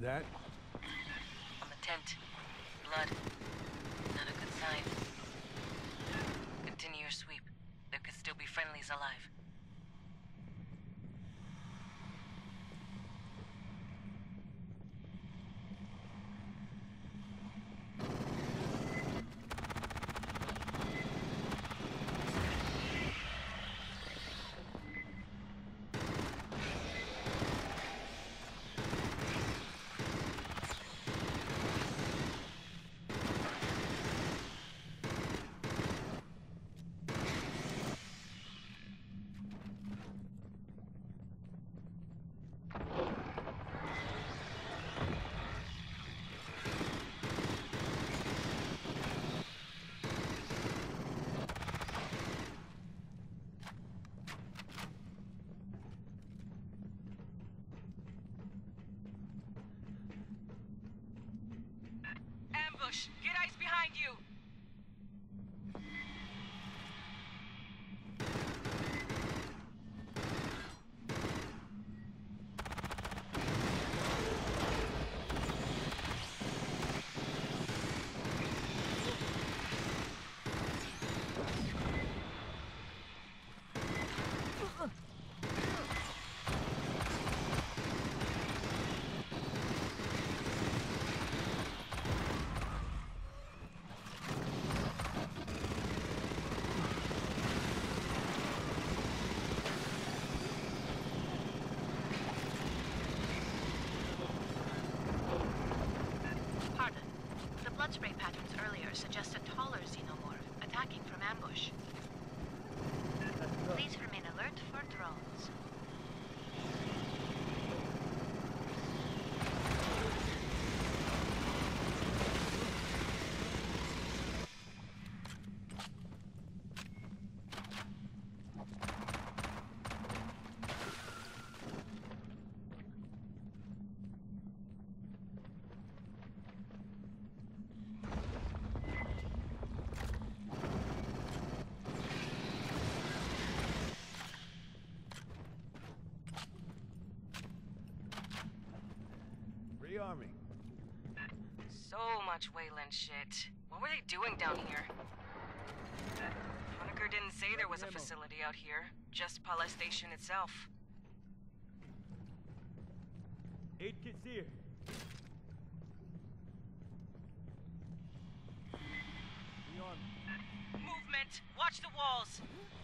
that? On the tent. Blood. Not a good sign. Continue your sweep. There could still be friendlies alive. Ambush! Get eyes behind you! Blood spray patterns earlier suggest a taller xenomorph attacking from ambush. Please remain alert for drones. Rearming. So much Wayland shit. What were they doing down here? Honecker didn't say there was a facility out here, just Pala Station itself. 8 kits here. Rearming. Movement! Watch the walls!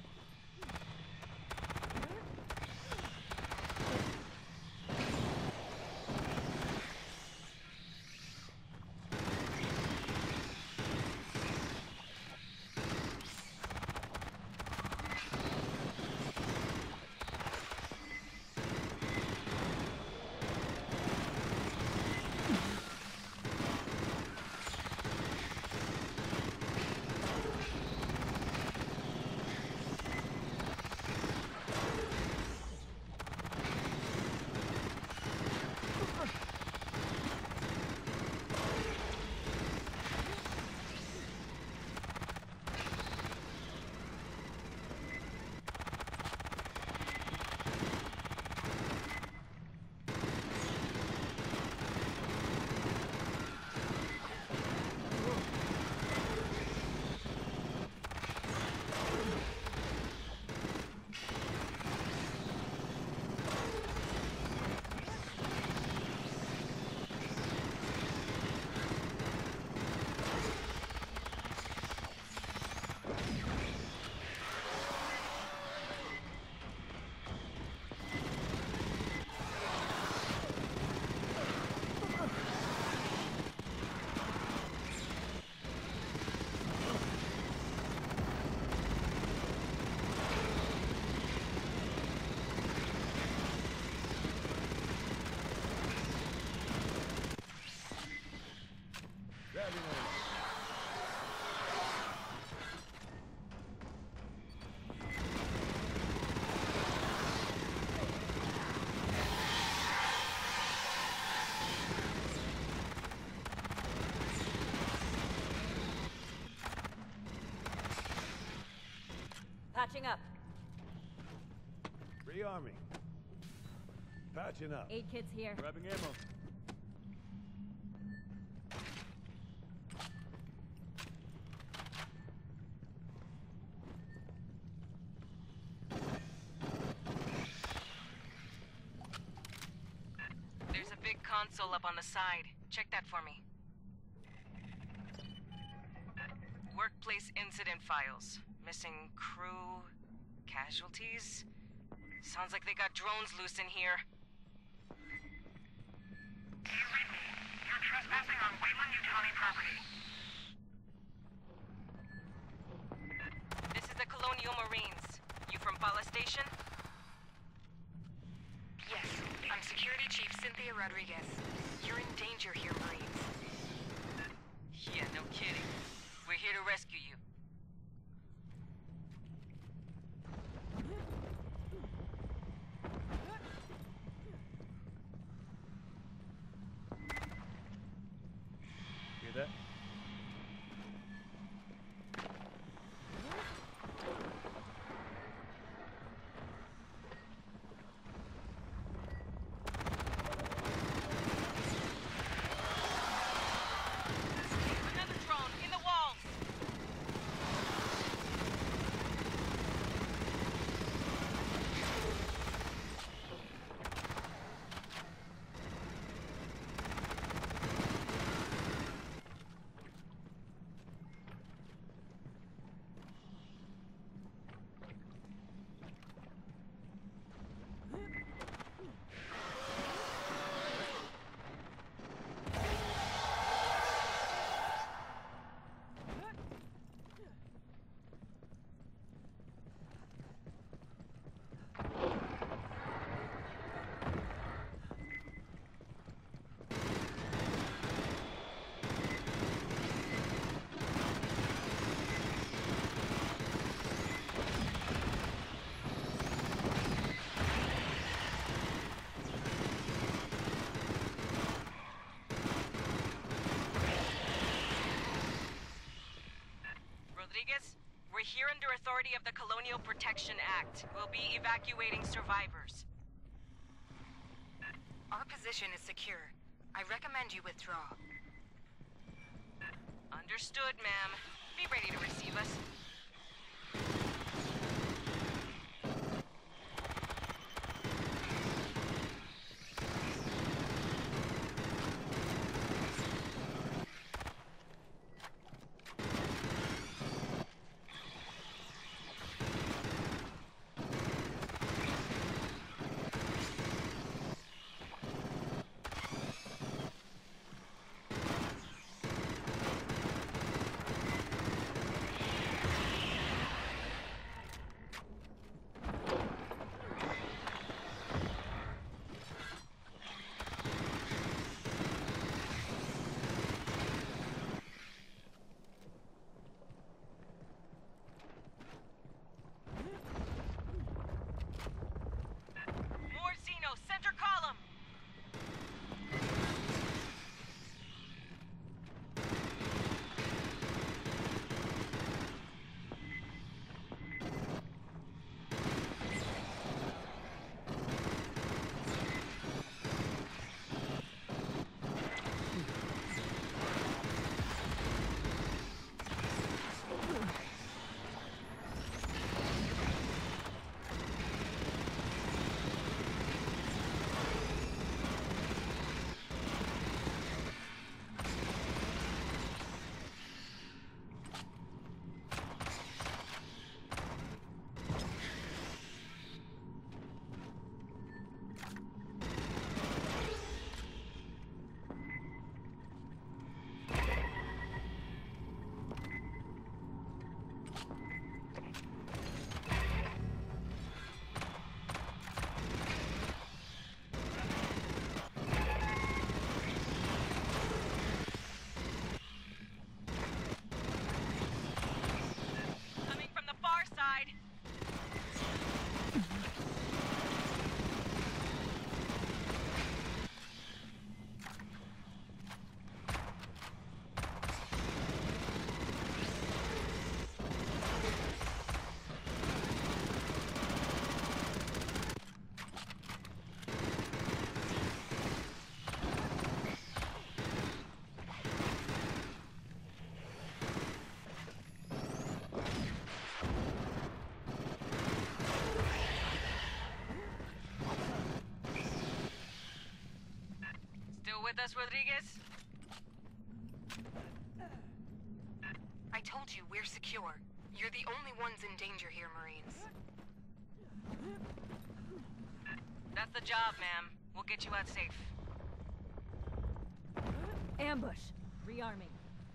Patching up. Rearming. Patching up. 8 kids here. Grabbing ammo. console up on the side. Check that for me. Workplace incident files. Missing crew... casualties? Sounds like they got drones loose in here. Do you read me? You're trespassing on Wayland-Yutani property. This is the Colonial Marines. You from Pala Station? Yes, I'm Security Chief Cynthia Rodriguez. You're in danger here, Marines. Yeah, no kidding. We're here to rescue you. Hear that? Another drone in the walls! Rodriguez, we're here under authority of the Colonial Protection Act. We'll be evacuating survivors. Our position is secure. I recommend you withdraw. Understood, ma'am. Be ready to receive us. with us, Rodriguez? I told you we're secure. You're the only ones in danger here, Marines. That's the job, ma'am. We'll get you out safe. Ambush. Rearming.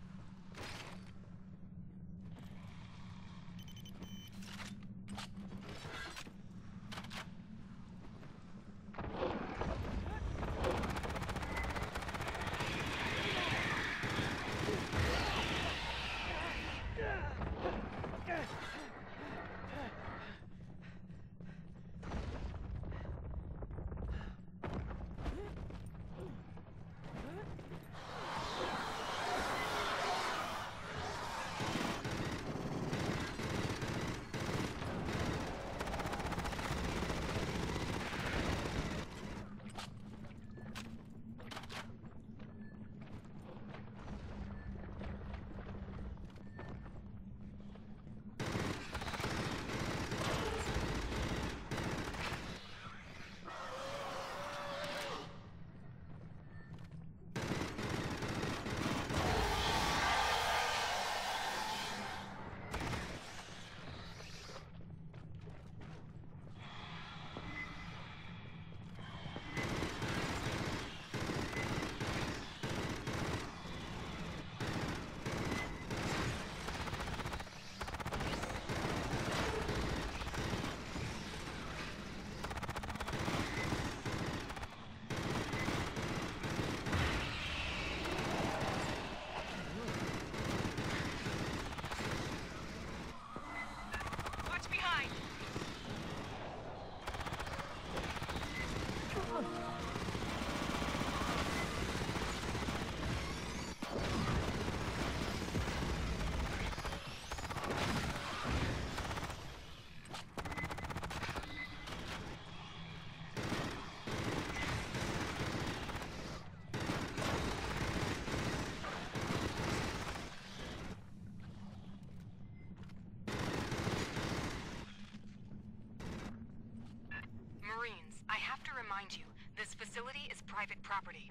This facility is private property.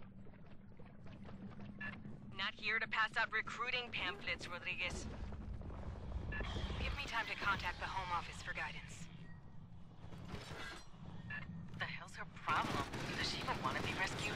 Not here to pass out recruiting pamphlets, Rodriguez. Give me time to contact the Home Office for guidance. What the hell's her problem? Does she even want to be rescued?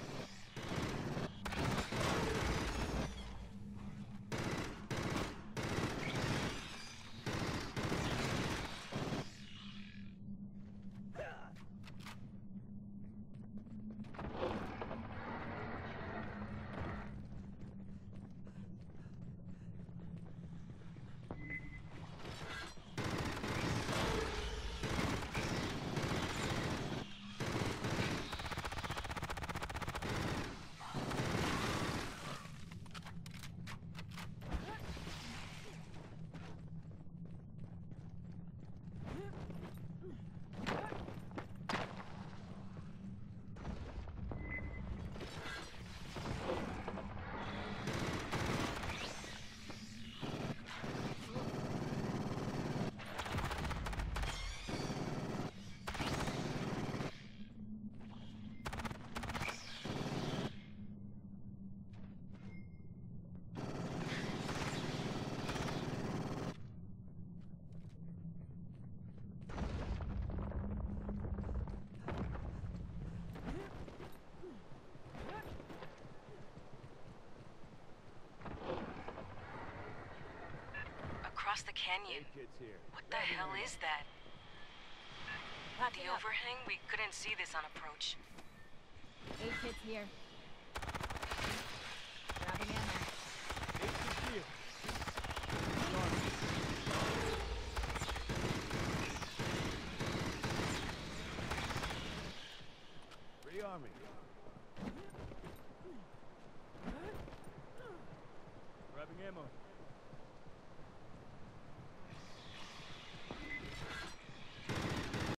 Across the canyon. What the hell is that? The overhang? We couldn't see this on approach. 8 kits here. Grabbing it.